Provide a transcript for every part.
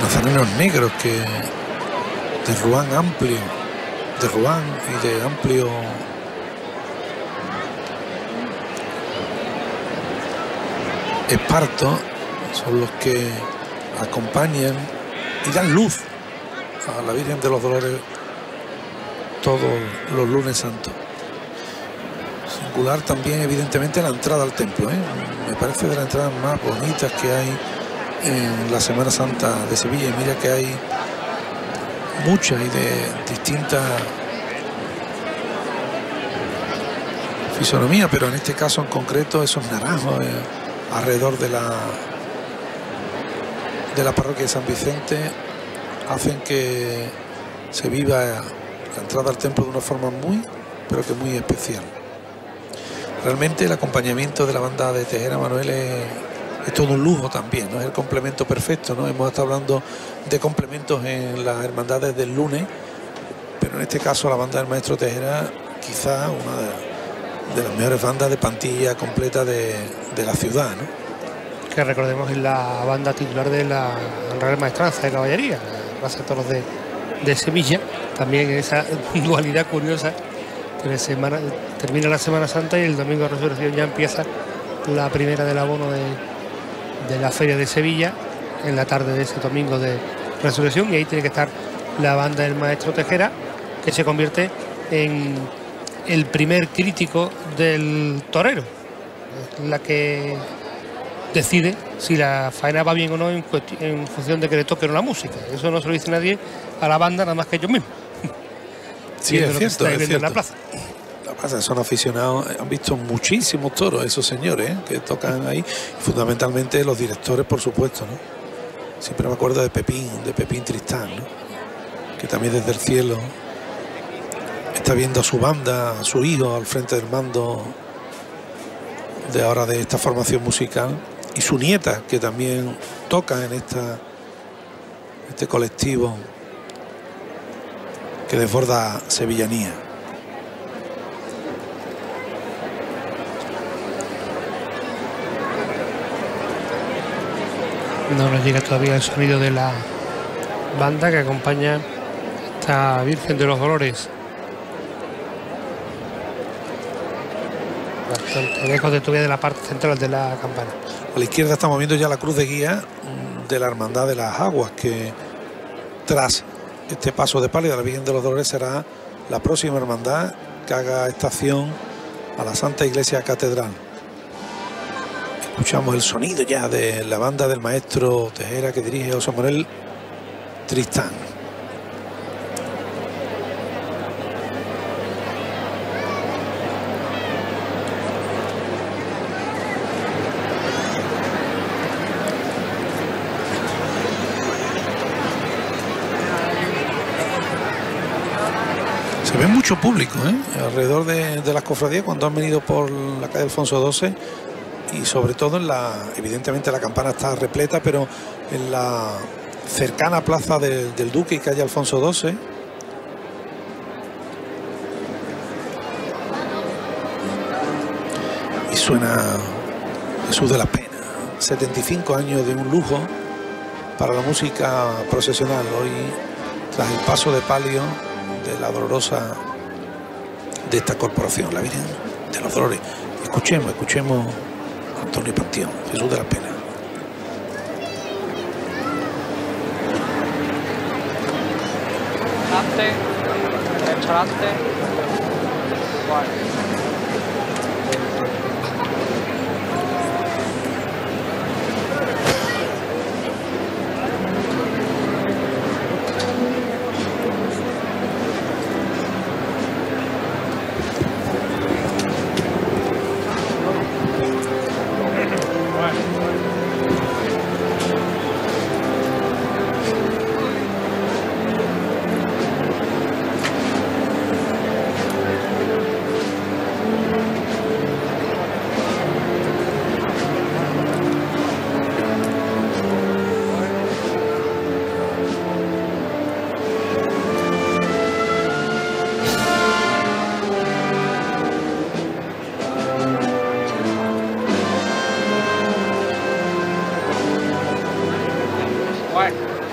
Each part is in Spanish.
nazarenos negros que de Ruán amplio, de Ruán y de amplio esparto son los que acompañan y dan luz a la Virgen de los Dolores todos los lunes santos. Singular también evidentemente la entrada al templo, me parece de las entradas más bonitas que hay en la Semana Santa de Sevilla, y mira que hay muchas y de distintas fisonomías, pero en este caso en concreto esos naranjos alrededor de la parroquia de San Vicente hacen que se viva la entrada al templo de una forma muy, pero que muy especial. Realmente el acompañamiento de la banda de Tejera, Manuel, es todo un lujo también, ¿no? Es el complemento perfecto, ¿no? Hemos estado hablando de complementos en las hermandades del lunes, pero en este caso la banda del maestro Tejera, quizá una de las mejores bandas de plantilla completa de la ciudad, ¿no? Que recordemos es la banda titular de la Real Maestranza de Caballería, la Plaza de Toros de Sevilla, también en esa dualidad curiosa que termina la Semana Santa y el domingo de Resurrección ya empieza la primera del abono de la Feria de Sevilla en la tarde de ese domingo de Resurrección, y ahí tiene que estar la banda del maestro Tejera, que se convierte en el primer crítico del torero, la que decide si la faena va bien o no en función de que le toque o no la música. Eso no se lo dice nadie a la banda, nada más que ellos mismos. Sí, es cierto, es cierto. En la plaza. La plaza son aficionados, han visto muchísimos toros esos señores que tocan ahí, fundamentalmente los directores, por supuesto, ¿no? Siempre me acuerdo de Pepín Tristán, ¿no? Que también desde el cielo está viendo a su banda, a su hijo al frente del mando de ahora de esta formación musical, y su nieta que también toca en este colectivo que desborda sevillanía. No nos llega todavía el sonido de la banda que acompaña a esta Virgen de los Dolores. Bastante lejos de todavía de la parte central de la campana. A la izquierda estamos viendo ya la cruz de guía de la Hermandad de las Aguas, que tras este paso de palio de la Virgen de los Dolores será la próxima hermandad que haga estación a la Santa Iglesia Catedral. Escuchamos el sonido ya de la banda del maestro Tejera que dirige José Manuel Tristán. Se ve mucho público alrededor de las cofradías cuando han venido por la calle Alfonso XII, y sobre todo evidentemente la campana está repleta, pero en la cercana plaza del Duque y calle Alfonso XII y suena Jesús de las Penas. 75 años de un lujo para la música procesional hoy, tras el paso de palio de la dolorosa de esta corporación, la Virgen de los Dolores. Escuchemos a Antonio Panteón, Jesús de las Penas. Derecha adelante. Vale.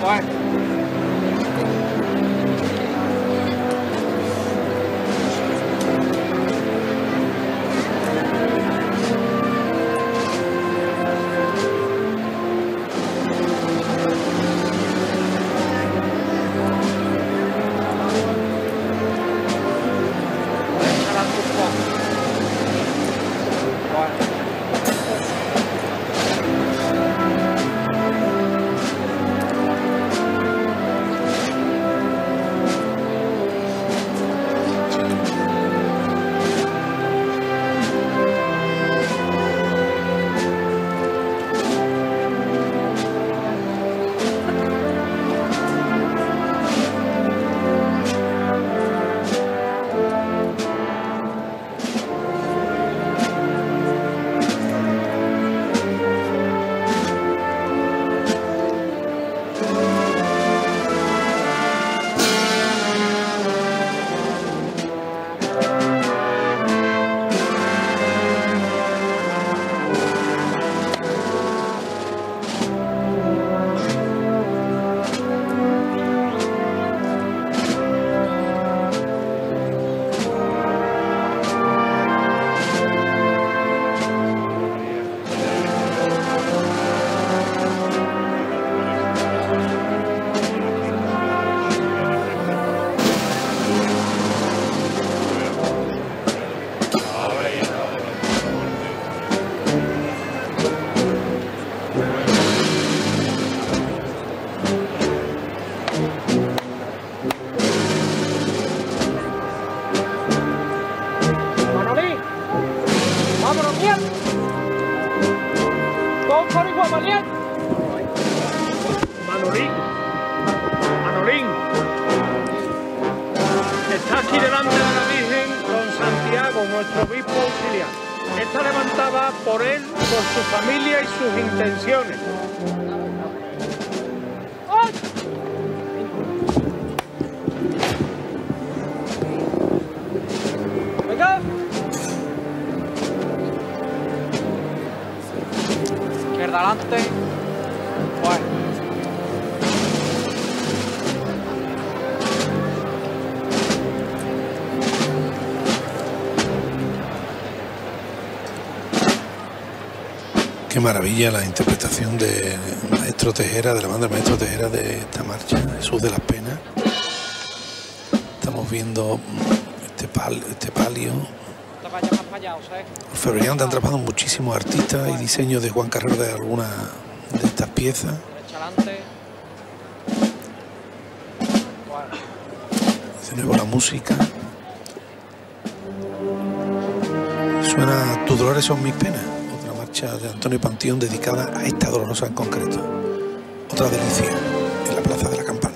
Bueno. Manolín, está aquí delante de la Virgen don Santiago, nuestro obispo auxiliar. Está levantada por él, por su familia y sus intenciones. Venga. Izquierda adelante. Bueno. Qué maravilla la interpretación del maestro Tejera, de la banda del maestro Tejera de esta marcha, Jesús de las Penas. Estamos viendo este palio. Orfebrería han trabajado muchísimos artistas y diseños de Juan Carrero de algunas de estas piezas. De nuevo la música. Suena Tu dolores son mis penas, otra marcha de Antonio Panteón dedicada a esta dolorosa en concreto. Otra delicia en la Plaza de la Campana.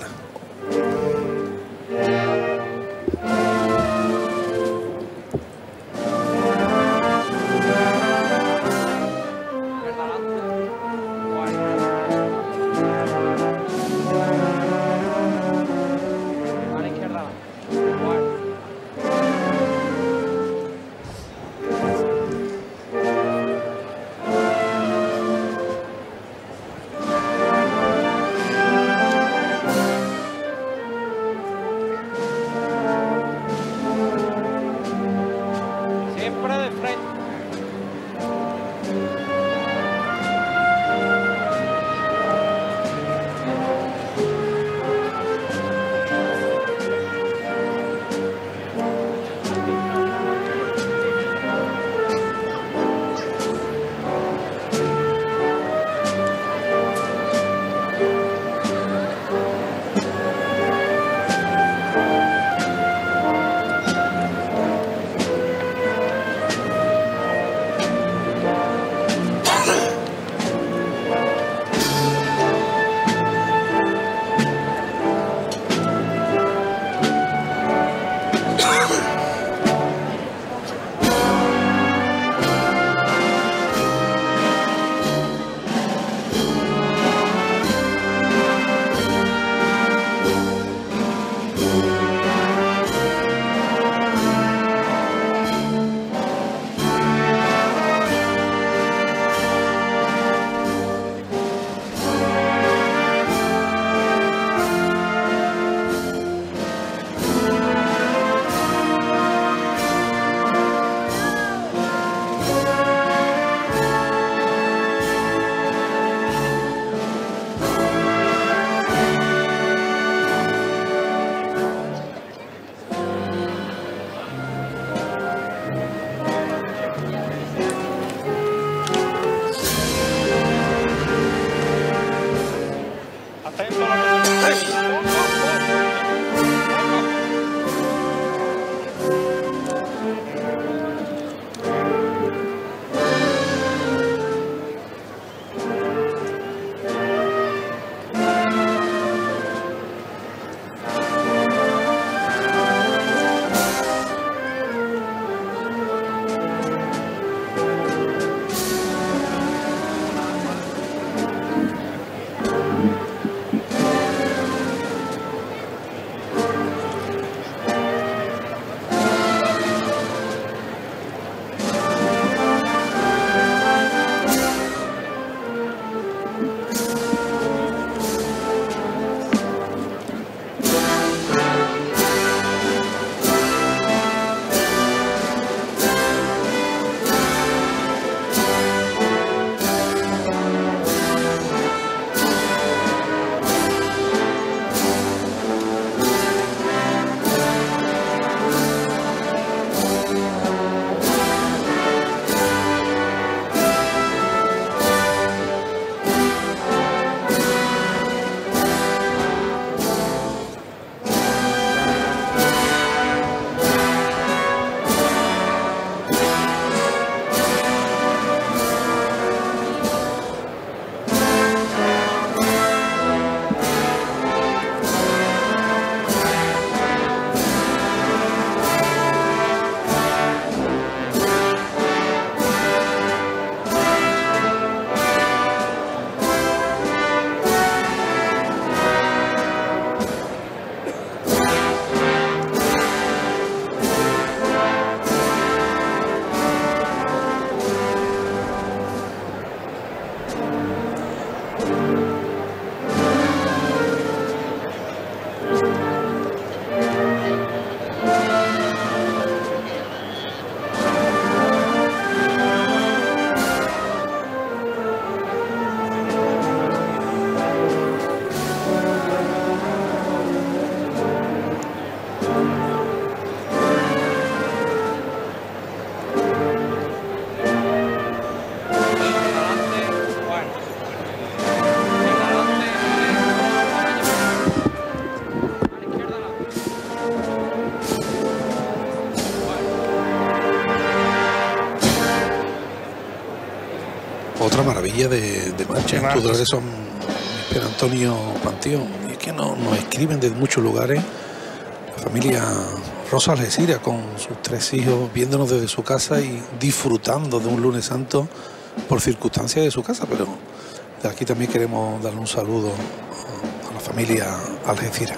Otra maravilla de marcha. Los titulares son Pedro Antonio Panteón. Y es que nos escriben desde muchos lugares. La familia Rosa Algeciras con sus 3 hijos viéndonos desde su casa y disfrutando de un lunes santo por circunstancias de su casa. Pero de aquí también queremos darle un saludo a la familia Algeciras.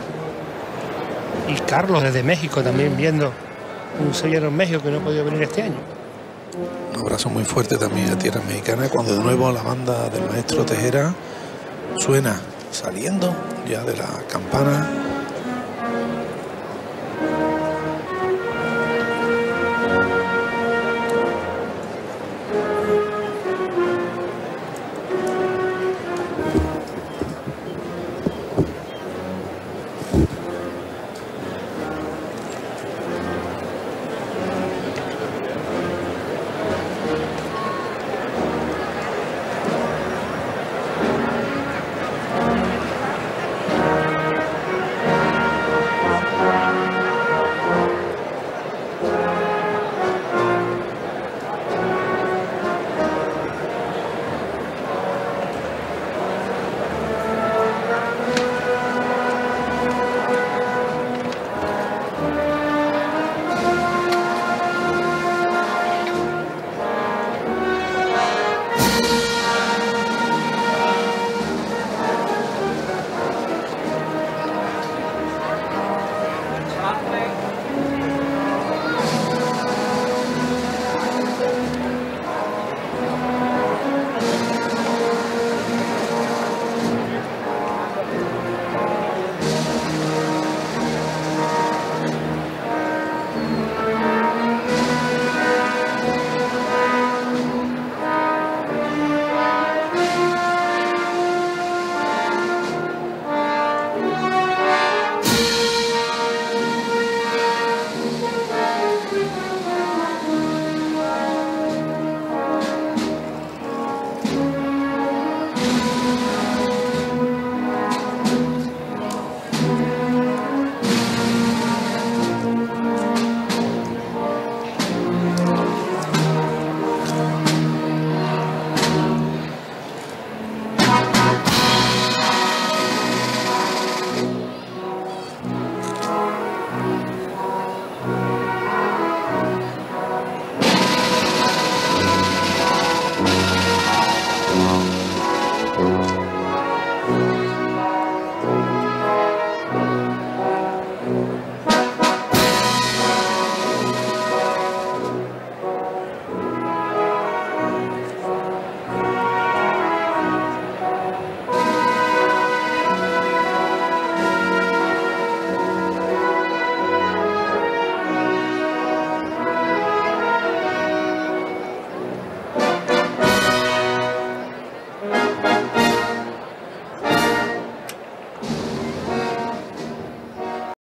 Y Carlos desde México también viendo un sevillano en México que no ha podido venir este año. Un abrazo muy fuerte también a tierras mexicanas, cuando de nuevo la banda del maestro Tejera suena saliendo ya de la campana